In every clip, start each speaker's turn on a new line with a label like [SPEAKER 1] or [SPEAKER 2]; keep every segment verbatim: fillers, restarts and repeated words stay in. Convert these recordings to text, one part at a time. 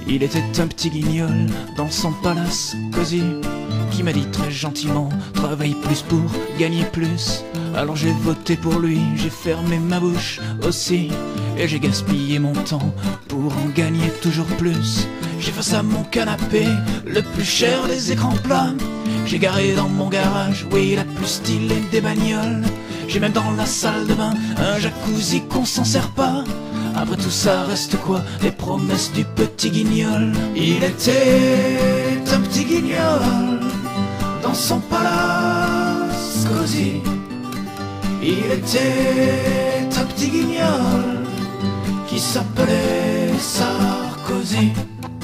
[SPEAKER 1] Il était un petit guignol dans son palace cosy, qui m'a dit très gentiment: travaille plus pour gagner plus. Alors j'ai voté pour lui, j'ai fermé ma bouche aussi, et j'ai gaspillé mon temps pour en gagner toujours plus. J'ai face à mon canapé le plus cher des écrans plats. J'ai garé dans mon garage, oui, la plus stylée des bagnoles. J'ai même dans la salle de bain un jacuzzi qu'on s'en sert pas. Après tout ça reste quoi? Les promesses du petit guignol. Il était un petit guignol dans son palace cosy. Il était un petit guignol qui s'appelait Sarkozy.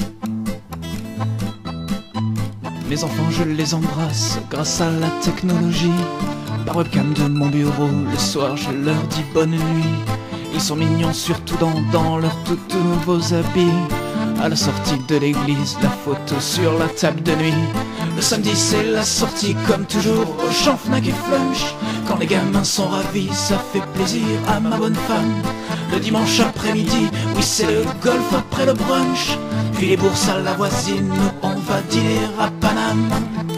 [SPEAKER 1] Mes enfants, je les embrasse grâce à la technologie. Par webcam de mon bureau, le soir je leur dis bonne nuit. Ils sont mignons surtout dans, dans leurs tout, tout nouveaux habits. À la sortie de l'église, la photo sur la table de nuit. Le samedi c'est la sortie comme toujours au champ Fnac et Flunch. Quand les gamins sont ravis, ça fait plaisir à ma bonne femme. Le dimanche après-midi, oui c'est le golf après le brunch. Puis les bourses à la voisine, on va dîner à Paname.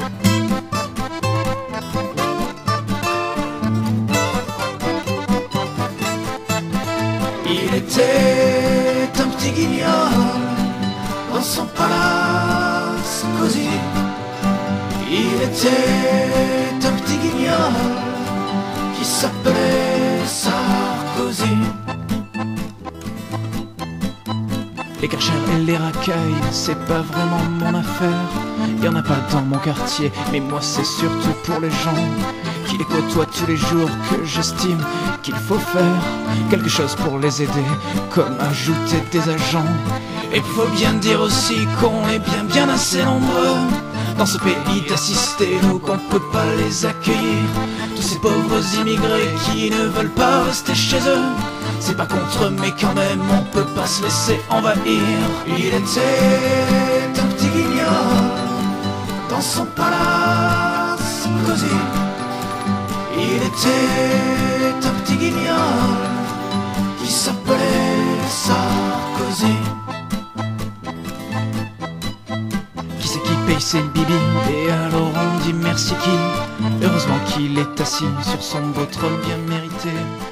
[SPEAKER 1] Il était un petit guignol dans son palace cosy. Il était un petit guignol qui s'appelait Sarkozy. Les Karcher et les racailles, c'est pas vraiment mon affaire. Y'en a pas dans mon quartier, mais moi c'est surtout pour les gens qui les côtoient tous les jours que j'estime qu'il faut faire quelque chose pour les aider, comme ajouter des agents. Et faut bien dire aussi qu'on est bien bien assez nombreux dans ce pays d'assister, nous qu'on peut pas les accueillir. Tous ces pauvres immigrés qui ne veulent pas rester chez eux, c'est pas contre eux mais quand même on peut pas se laisser envahir. Il était un petit guignol dans son palace cosy. Il était un petit guignol qui s'appelait Sarkozy. Qui c'est qui paye ses bibis? Et alors on dit merci qui? Heureusement qu'il est assis sur son beau trône bien mérité.